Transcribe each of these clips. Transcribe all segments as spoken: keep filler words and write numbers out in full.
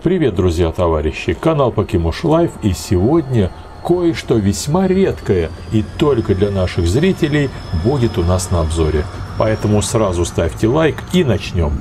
Привет, друзья, товарищи! Канал Покемош Лайф, и сегодня кое-что весьма редкое и только для наших зрителей будет у нас на обзоре. Поэтому сразу ставьте лайк и начнем.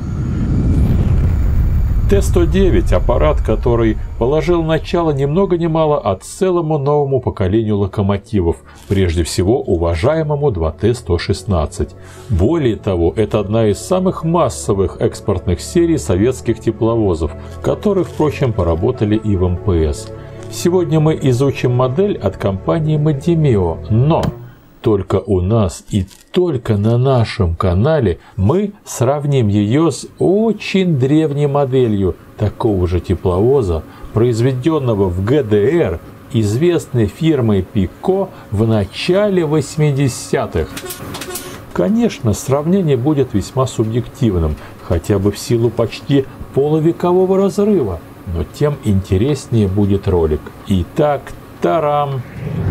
Т сто девять – аппарат, который положил начало ни много ни мало а целому новому поколению локомотивов, прежде всего уважаемому два Т сто шестнадцать. Более того, это одна из самых массовых экспортных серий советских тепловозов, которые, впрочем, поработали и в эм пэ эс. Сегодня мы изучим модель от компании Модимео, но только у нас и только на нашем канале мы сравним ее с очень древней моделью такого же тепловоза, произведенного в гэ дэ эр известной фирмой Пико в начале восьмидесятых. Конечно, сравнение будет весьма субъективным, хотя бы в силу почти полувекового разрыва, но тем интереснее будет ролик. Итак, тарам!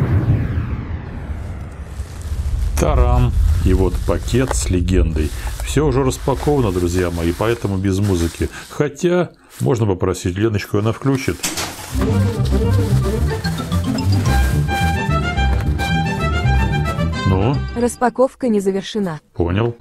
Тарам! И вот пакет с легендой. Все уже распаковано, друзья мои, поэтому без музыки. Хотя, можно попросить Леночку, она включит. Ну? Распаковка не завершена. Понял.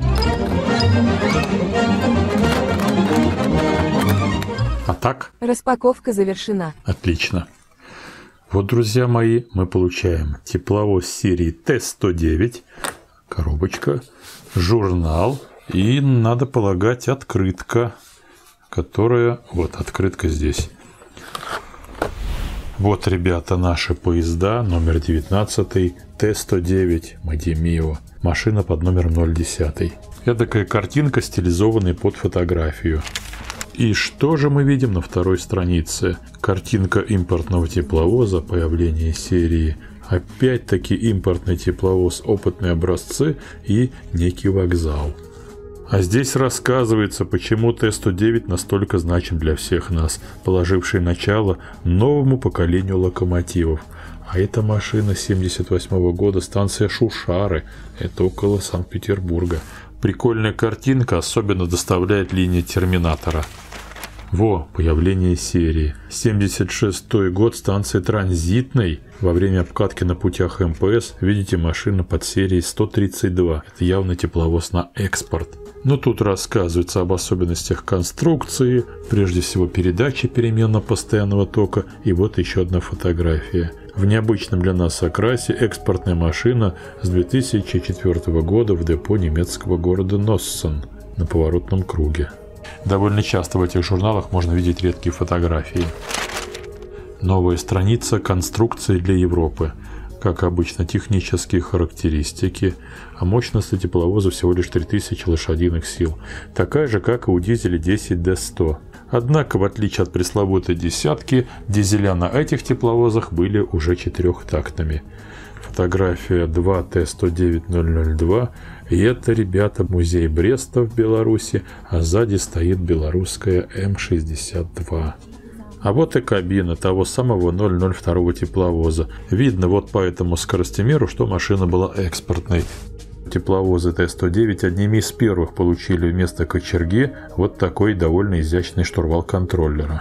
А так? Распаковка завершена. Отлично. Вот, друзья мои, мы получаем тепловоз серии Т сто девять, коробочка, журнал и, надо полагать, открытка, которая... Вот, открытка здесь. Вот, ребята, наши поезда, номер девятнадцатый, Т сто девять, Модимео, машина под номером ноль десять. Это такая картинка, стилизованная под фотографию. И что же мы видим на второй странице? Картинка импортного тепловоза, появление серии. Опять-таки импортный тепловоз, опытные образцы и некий вокзал. А здесь рассказывается, почему Т сто девять настолько значим для всех нас, положивший начало новому поколению локомотивов. А эта машина семьдесят восьмого года, станция Шушары, это около Санкт-Петербурга. Прикольная картинка, особенно доставляет линия Терминатора. Во, появление серии. семьдесят шестой год, станция Транзитной. Во время обкатки на путях эм пэ эс, видите, машина под серией сто тридцать два. Это явно тепловоз на экспорт. Но тут рассказывается об особенностях конструкции, прежде всего передачи переменно-постоянного тока. И вот еще одна фотография. В необычном для нас окрасе экспортная машина с две тысячи четвёртого года в депо немецкого города Носсен на поворотном круге. Довольно часто в этих журналах можно видеть редкие фотографии. Новая страница конструкции для Европы. Как обычно, технические характеристики. А мощность тепловоза всего лишь три тысячи лошадиных сил. Такая же, как и у дизеля десять Д сто. Однако, в отличие от пресловутой десятки, дизеля на этих тепловозах были уже четырехтактными. Фотография два Т сто девять ноль ноль два. И это, ребята, музей Бреста в Беларуси, а сзади стоит белорусская М шестьдесят два. А вот и кабина того самого ноль ноль два тепловоза. Видно вот по этому скоростимеру, что машина была экспортной. Тепловозы Т сто девять одними из первых получили вместо кочерги вот такой довольно изящный штурвал контроллера.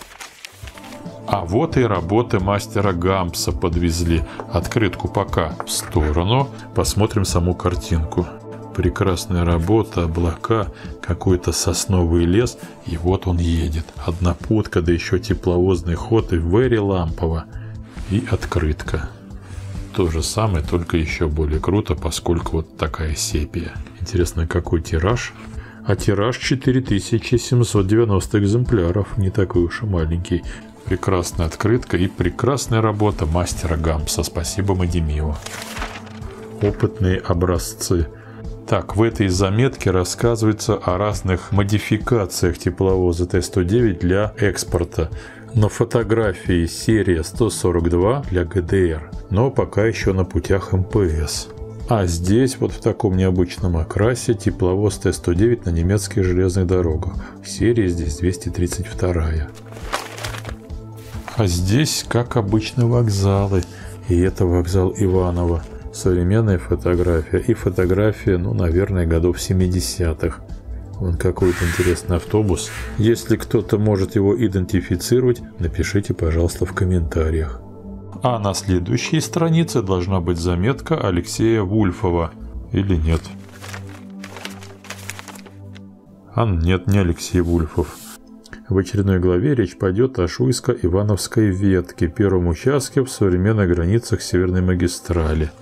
А вот и работы мастера Гампса подвезли. Открытку пока в сторону. Посмотрим саму картинку. Прекрасная работа, облака, какой-то сосновый лес. И вот он едет. Одна подка, да еще тепловозный ход и very лампово. И открытка. То же самое, только еще более круто, поскольку вот такая сепия. Интересно, какой тираж? А тираж четыре тысячи семьсот девяносто экземпляров. Не такой уж и маленький. Прекрасная открытка и прекрасная работа мастера Гампса. Спасибо, Модимео. Опытные образцы. Так, в этой заметке рассказывается о разных модификациях тепловоза Т сто девять для экспорта. На фотографии серия сто сорок два для гэ дэ эр, но пока еще на путях эм пэ эс. А здесь вот в таком необычном окрасе тепловоз Т сто девять на немецких железных дорогах. Серия здесь двести тридцать два. А здесь, как обычно, вокзалы. И это вокзал Иваново. Современная фотография. И фотография, ну, наверное, годов семидесятых. Вон какой-то интересный автобус. Если кто-то может его идентифицировать, напишите, пожалуйста, в комментариях. А на следующей странице должна быть заметка Алексея Вульфова. Или нет? А нет, не Алексей Вульфов. В очередной главе речь пойдет о Шуйско-Ивановской ветке, первом участке в современных границах Северной магистрали.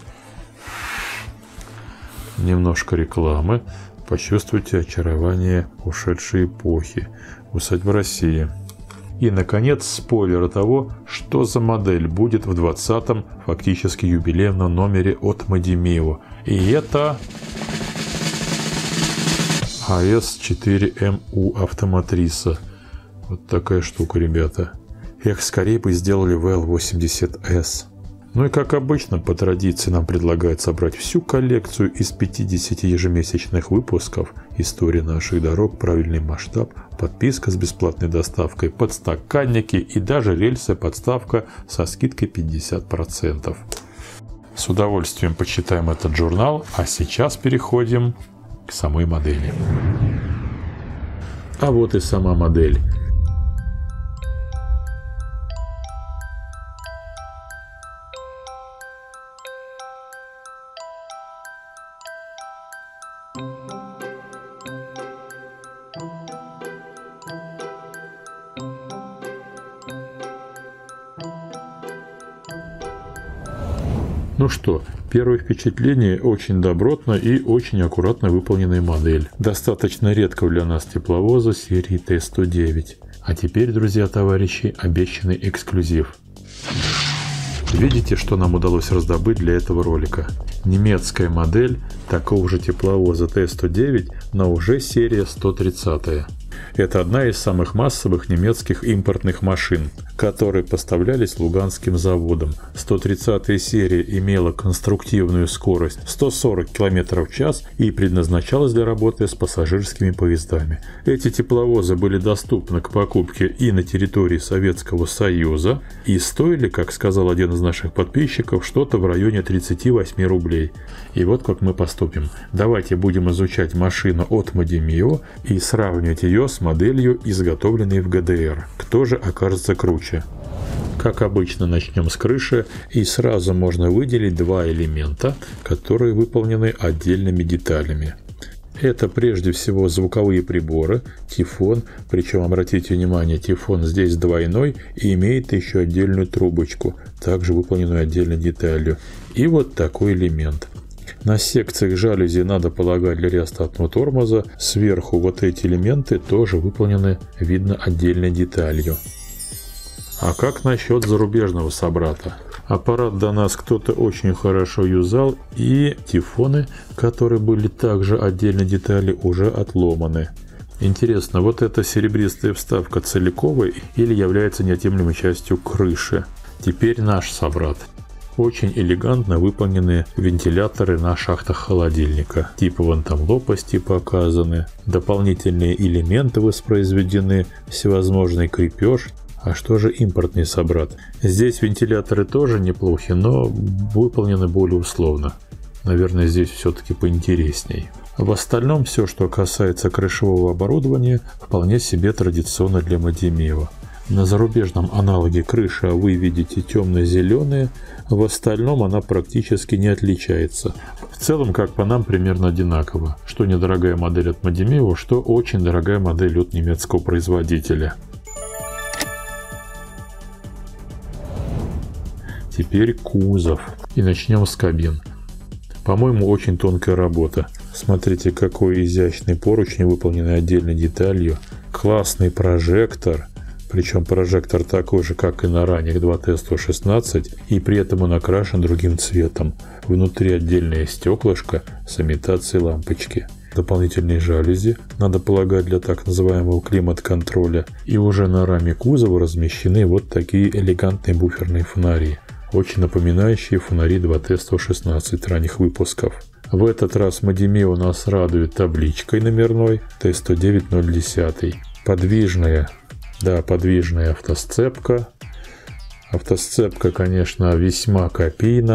Немножко рекламы. Почувствуйте очарование ушедшей эпохи. Усадьба России. И, наконец, спойлер того, что за модель будет в двадцатом, фактически юбилейном номере от Мадемио. И это а эс четыре эм у Автоматриса. Вот такая штука, ребята. Эх, скорее бы сделали вэ эл восемьдесят эс. Ну и как обычно, по традиции нам предлагают собрать всю коллекцию из пятидесяти ежемесячных выпусков «История наших дорог», «Правильный масштаб», подписка с бесплатной доставкой, подстаканники и даже рельсы-подставка со скидкой пятьдесят процентов. С удовольствием почитаем этот журнал, а сейчас переходим к самой модели. А вот и сама модель. Ну что, первое впечатление: очень добротно и очень аккуратно выполненная модель. Достаточно редкого для нас тепловоза серии Т сто девять. А теперь, друзья, товарищи, обещанный эксклюзив. Видите, что нам удалось раздобыть для этого ролика? Немецкая модель такого же тепловоза Т сто девять, но уже серия сто тридцать. Это одна из самых массовых немецких импортных машин, которые поставлялись Луганским заводом. сто тридцатая серия имела конструктивную скорость сто сорок километров в час и предназначалась для работы с пассажирскими поездами. Эти тепловозы были доступны к покупке и на территории Советского Союза и стоили, как сказал один из наших подписчиков, что-то в районе тридцати восьми рублей. И вот как мы поступим. Давайте будем изучать машину от Мадемио и сравнивать ее с моделью, изготовленной в гэ дэ эр. Кто же окажется круче? Как обычно, начнем с крыши, и сразу можно выделить два элемента, которые выполнены отдельными деталями. Это прежде всего звуковые приборы, тифон, причем обратите внимание, тифон здесь двойной и имеет еще отдельную трубочку, также выполненную отдельной деталью. И вот такой элемент. На секциях жалюзи, надо полагать, для реостатного тормоза, сверху вот эти элементы тоже выполнены, видно, отдельной деталью. А как насчет зарубежного собрата? Аппарат до нас кто-то очень хорошо юзал, и тифоны, которые были также отдельной детали, уже отломаны. Интересно, вот эта серебристая вставка целиковая или является неотъемлемой частью крыши? Теперь наш собрат. Очень элегантно выполнены вентиляторы на шахтах холодильника. Типа вон там лопасти показаны, дополнительные элементы воспроизведены, всевозможный крепеж. А что же импортный собрат? Здесь вентиляторы тоже неплохи, но выполнены более условно. Наверное, здесь все-таки поинтересней. В остальном все, что касается крышевого оборудования, вполне себе традиционно для Мадемио. На зарубежном аналоге крыша вы видите темно-зеленые, в остальном она практически не отличается. В целом, как по нам, примерно одинаково. Что недорогая модель от Мадемио, что очень дорогая модель от немецкого производителя. Теперь кузов. И начнем с кабин. По-моему, очень тонкая работа. Смотрите, какой изящный поручень, выполненный отдельной деталью. Классный прожектор. Причем прожектор такой же, как и на ранних два Т сто шестнадцать, и при этом он окрашен другим цветом. Внутри отдельное стеклышко с имитацией лампочки. Дополнительные жалюзи, надо полагать, для так называемого климат-контроля. И уже на раме кузова размещены вот такие элегантные буферные фонари, очень напоминающие фонари два Т сто шестнадцать ранних выпусков. В этот раз Мадемио нас радует табличкой номерной Т сто девять ноль десять. Подвижная. Да, подвижная автосцепка. Автосцепка, конечно, весьма копийна.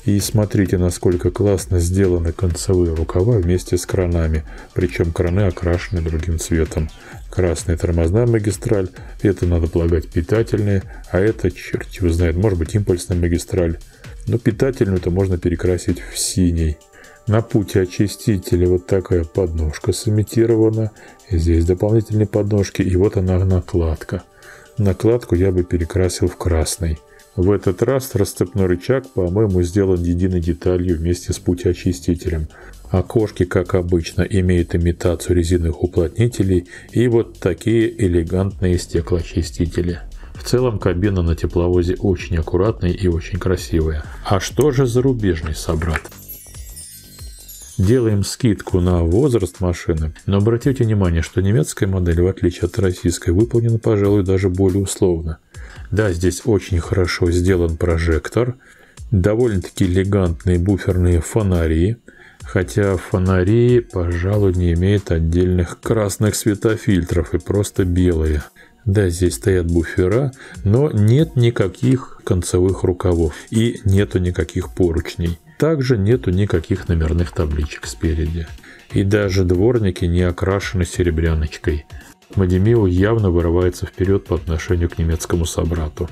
И смотрите, насколько классно сделаны концевые рукава вместе с кранами. Причем краны окрашены другим цветом. Красная тормозная магистраль, это, надо полагать, питательная, а это, черт его знает, может быть, импульсная магистраль. Но питательную-то можно перекрасить в синий. На пути очистителя вот такая подножка сымитирована. Здесь дополнительные подножки, и вот она накладка. Накладку я бы перекрасил в красный. В этот раз расцепной рычаг, по-моему, сделан единой деталью вместе с путеочистителем. Окошки, как обычно, имеют имитацию резиновых уплотнителей и вот такие элегантные стеклоочистители. В целом кабина на тепловозе очень аккуратная и очень красивая. А что же зарубежный собрат? Делаем скидку на возраст машины, но обратите внимание, что немецкая модель, в отличие от российской, выполнена, пожалуй, даже более условно. Да, здесь очень хорошо сделан прожектор, довольно-таки элегантные буферные фонари, хотя фонари, пожалуй, не имеют отдельных красных светофильтров и просто белые. Да, здесь стоят буфера, но нет никаких концевых рукавов и нету никаких поручней. Также нету никаких номерных табличек спереди. И даже дворники не окрашены серебряночкой. Мади Мио явно вырывается вперед по отношению к немецкому собрату.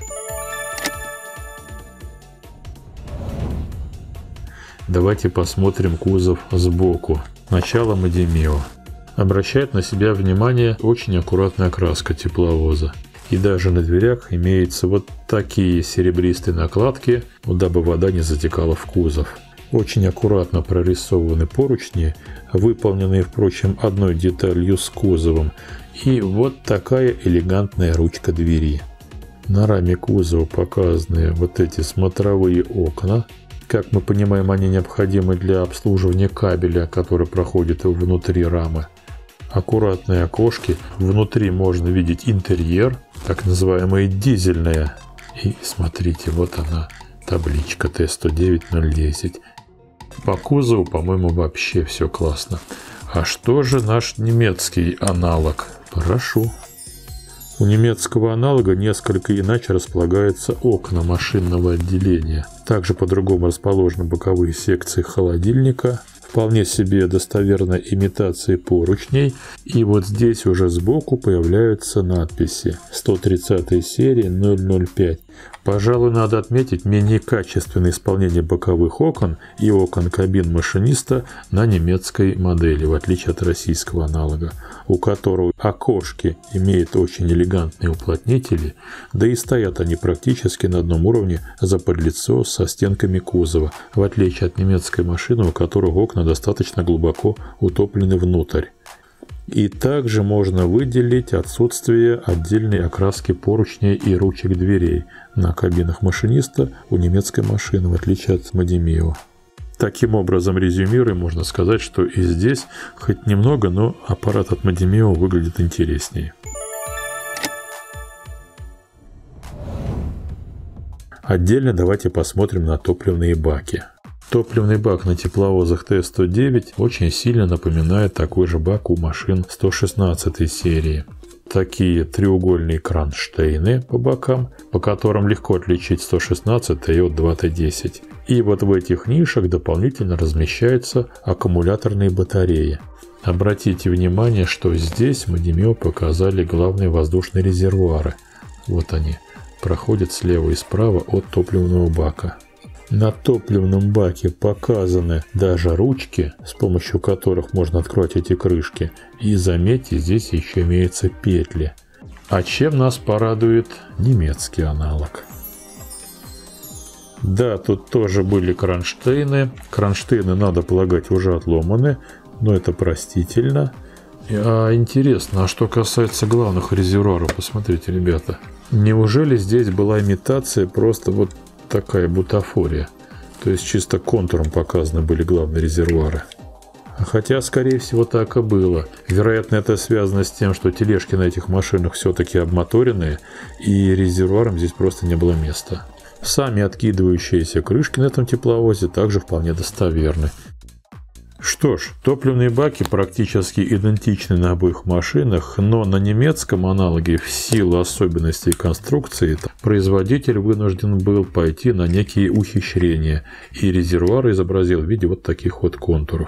Давайте посмотрим кузов сбоку. Начало Мади Мио. Обращает на себя внимание очень аккуратная окраска тепловоза. И даже на дверях имеются вот такие серебристые накладки, дабы вода не затекала в кузов. Очень аккуратно прорисованы поручни, выполненные, впрочем, одной деталью с кузовом. И вот такая элегантная ручка двери. На раме кузова показаны вот эти смотровые окна. Как мы понимаем, они необходимы для обслуживания кабеля, который проходит внутри рамы. Аккуратные окошки. Внутри можно видеть интерьер, так называемая дизельная. И смотрите, вот она, табличка Т сто девять ноль десять. По кузову, по-моему, вообще все классно. А что же наш немецкий аналог? Прошу. У немецкого аналога несколько иначе располагаются окна машинного отделения. Также по-другому расположены боковые секции холодильника. Вполне себе достоверная имитация поручней. И вот здесь уже сбоку появляются надписи сто тридцатая серия ноль ноль пять. Пожалуй, надо отметить менее качественное исполнение боковых окон и окон кабин машиниста на немецкой модели, в отличие от российского аналога, у которого окошки имеют очень элегантные уплотнители, да и стоят они практически на одном уровне заподлицо со стенками кузова, в отличие от немецкой машины, у которой окна достаточно глубоко утоплены внутрь. И также можно выделить отсутствие отдельной окраски поручней и ручек дверей на кабинах машиниста у немецкой машины, в отличие от Мади Мио. Таким образом, резюмируя, можно сказать, что и здесь хоть немного, но аппарат от Мади Мио выглядит интереснее. Отдельно давайте посмотрим на топливные баки. Топливный бак на тепловозах Т сто девять очень сильно напоминает такой же бак у машин сто шестнадцатой серии. Такие треугольные кронштейны по бокам, по которым легко отличить сто шестнадцатый от два Т десять. И вот в этих нишах дополнительно размещаются аккумуляторные батареи. Обратите внимание, что здесь Мади Мио показали главные воздушные резервуары. Вот они, проходят слева и справа от топливного бака. На топливном баке показаны даже ручки, с помощью которых можно открыть эти крышки. И заметьте, здесь еще имеются петли. А чем нас порадует немецкий аналог? Да, тут тоже были кронштейны. Кронштейны, надо полагать, уже отломаны, но это простительно. А интересно, а что касается главных резервуаров, посмотрите, ребята. Неужели здесь была имитация просто вот такая бутафория? То есть чисто контуром показаны были главные резервуары. Хотя, скорее всего, так и было. Вероятно, это связано с тем, что тележки на этих машинах все-таки обмоторенные, и резервуарам здесь просто не было места. Сами откидывающиеся крышки на этом тепловозе также вполне достоверны. Что ж, топливные баки практически идентичны на обоих машинах, но на немецком аналоге в силу особенностей конструкции производитель вынужден был пойти на некие ухищрения, и резервуар изобразил в виде вот таких вот контуров.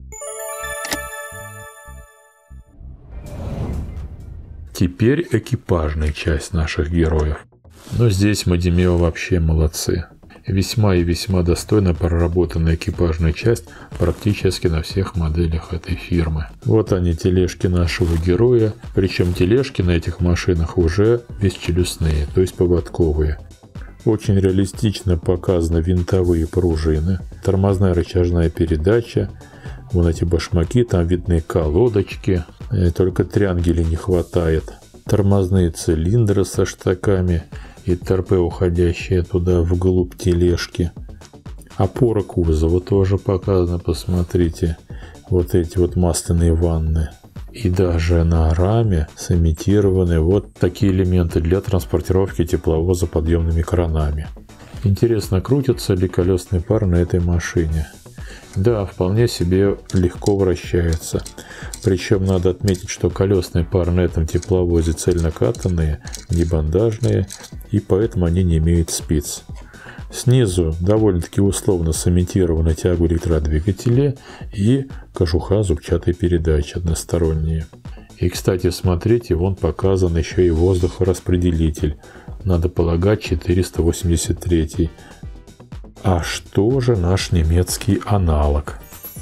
Теперь экипажная часть наших героев. Но здесь Мадемео вообще молодцы. Весьма и весьма достойно проработанная экипажная часть практически на всех моделях этой фирмы. Вот они, тележки нашего героя, причем тележки на этих машинах уже бесчелюстные, то есть поводковые. Очень реалистично показаны винтовые пружины, тормозная рычажная передача, вон эти башмаки, там видны колодочки, только триангелей не хватает, тормозные цилиндры со штаками и торпе, уходящие туда вглубь тележки. Опора кузова тоже показана, посмотрите. Вот эти вот масляные ванны. И даже на раме сымитированы вот такие элементы для транспортировки тепловоза подъемными кранами. Интересно, крутится ли колесный пар на этой машине? Да, вполне себе легко вращается. Причем надо отметить, что колесный пар на этом тепловозе цельнокатанные, не бандажные, и поэтому они не имеют спиц. Снизу довольно-таки условно сымитирована тяга электродвигателя и кожуха зубчатой передачи односторонние. И, кстати, смотрите, вон показан еще и воздухораспределитель. Надо полагать, четыреста восемьдесят третий. А что же наш немецкий аналог?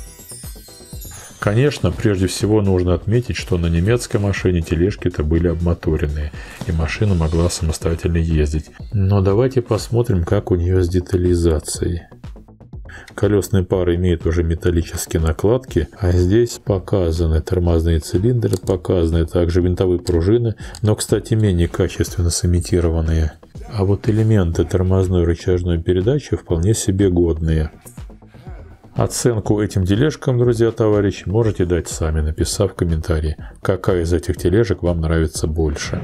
Конечно, прежде всего нужно отметить, что на немецкой машине тележки-то были обмоторенные, и машина могла самостоятельно ездить. Но давайте посмотрим, как у нее с детализацией. Колесный пар имеет уже металлические накладки, а здесь показаны тормозные цилиндры, показаны также винтовые пружины, но, кстати, менее качественно сымитированные. А вот элементы тормозной рычажной передачи вполне себе годные. Оценку этим тележкам, друзья, товарищи, можете дать сами, написав в комментарии, какая из этих тележек вам нравится больше.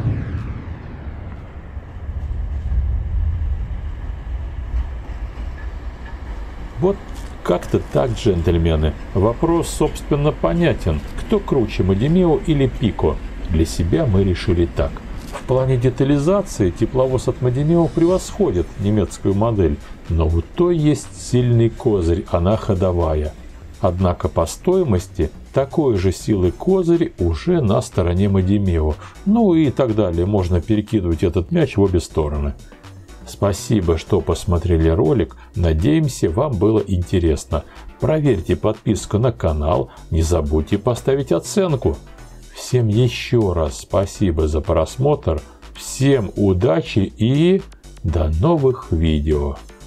Вот как-то так, джентльмены. Вопрос, собственно, понятен. Кто круче, Мадемео или Пико? Для себя мы решили так. В плане детализации тепловоз от Мадемео превосходит немецкую модель, но у той есть сильный козырь, она ходовая. Однако по стоимости такой же силы козырь уже на стороне Мадемео. Ну и так далее, можно перекидывать этот мяч в обе стороны. Спасибо, что посмотрели ролик, надеемся, вам было интересно. Проверьте подписку на канал, не забудьте поставить оценку. Всем еще раз спасибо за просмотр, всем удачи и до новых видео.